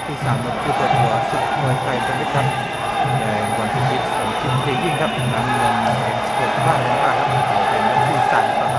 ที่3มันคือเปิดหัวศึกมวยไทยเป็นลึกครับแดงวันพิชิตสมคิดเทยิ่งครับน้ำเงินเอ็มสปอร์ตบ้านเป็นบ้านครับเป็นที่3ครับ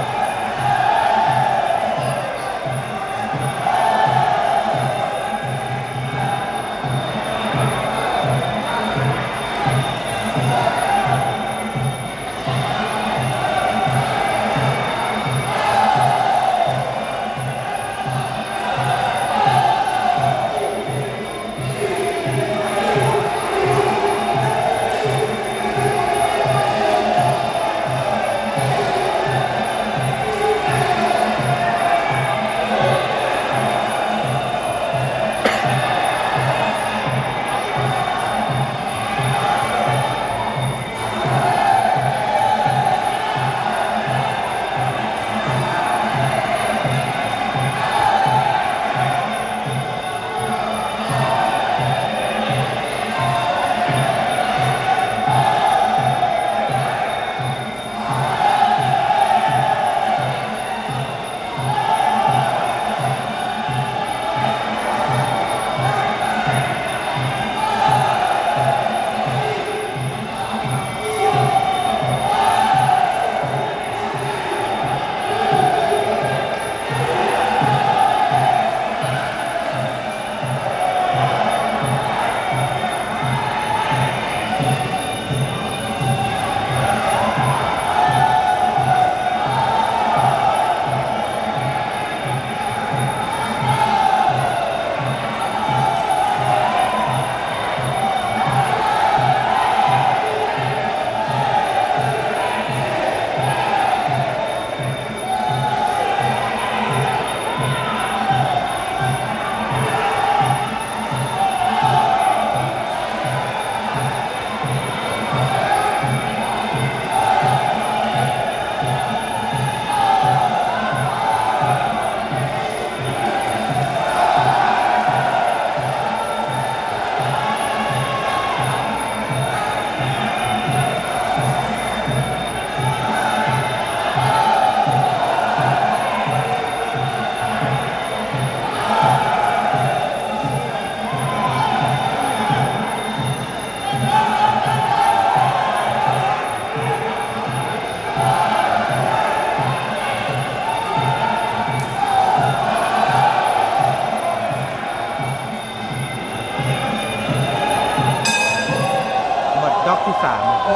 ด็อกที่3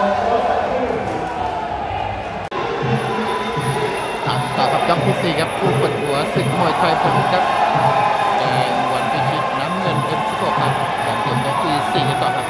ต่อกับด็อกที่4ครับผู้เปิดหัวศึกมวยไทยเป็นครับแดงวันพิชิตน้ำเงินเอ็มสปอร์ตครับการเตรียมด็อกที่4กันต่อครับ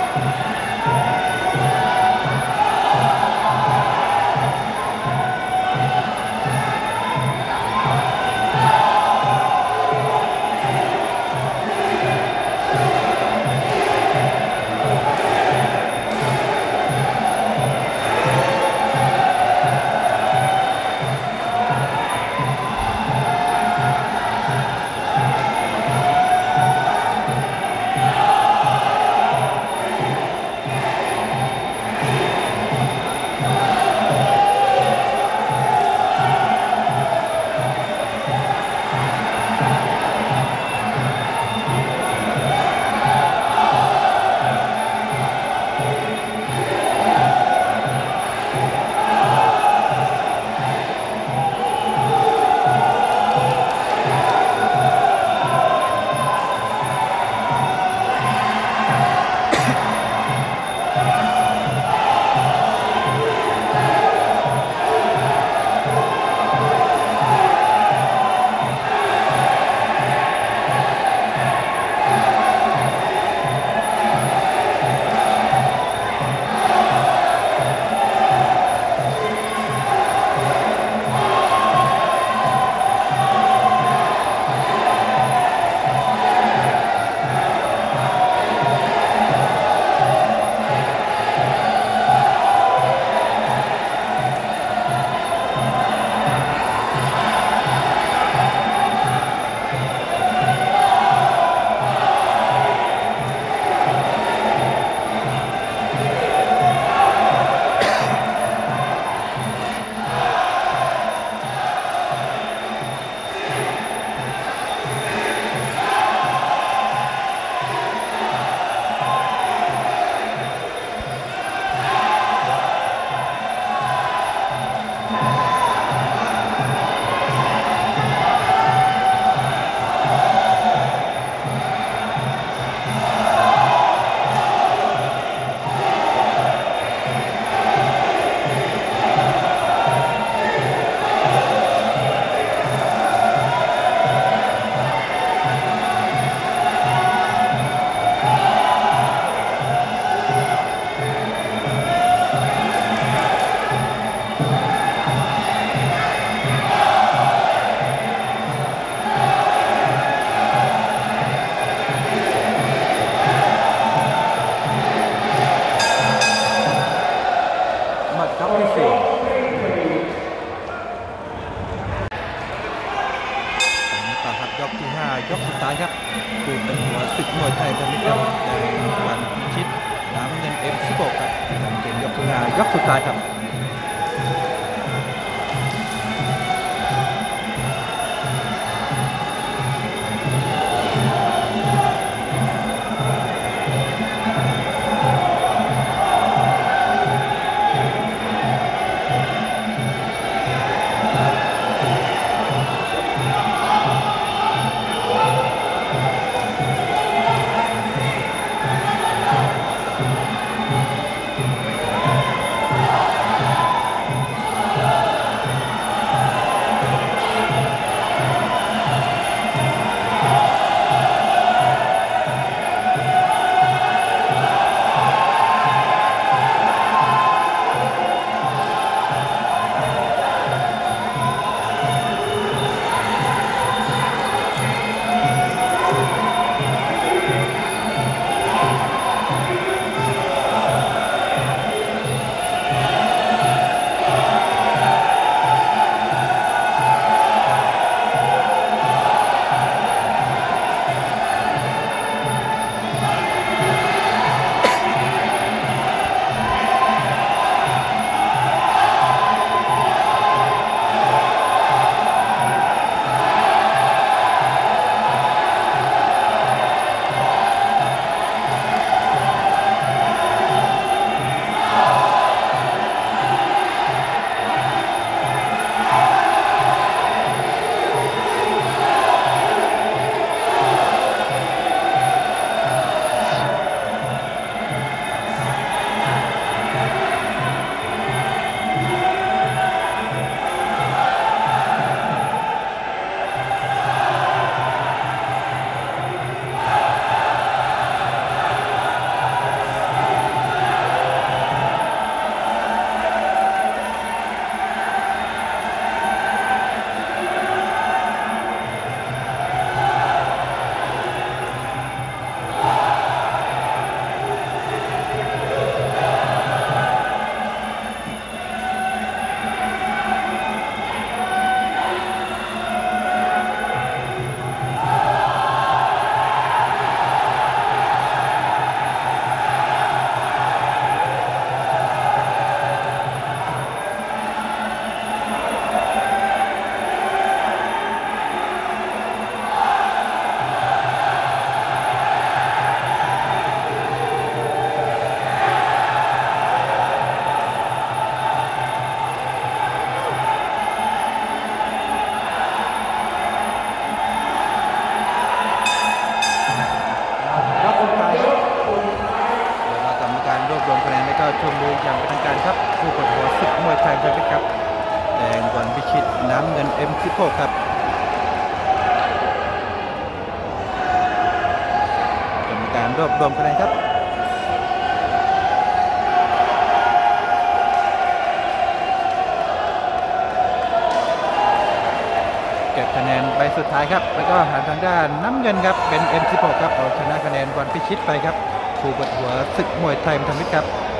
สุดท้ายครับคู่เป็นหัวศึกมวยไทยพันธุ์ครับแดงวันพิชิตน้ำเงินM16ครับการเกมยกที่5ยกสุดท้ายครับชมดูอย่างเป็นทางการครับผู้ประกวดศึกมวยไทยพันธุ์ครับแดงวันพิชิตน้ำเงินM16ครับกรรมการรวบรวมคะแนนครับเก็บคะแนนใบสุดท้ายครับแล้วก็หาทางด้านน้ำเงินครับเป็นM16ครับเอาชนะคะแนนวันพิชิตไปครับผู้ประกวดศึกมวยไทยพันธุ์ครับ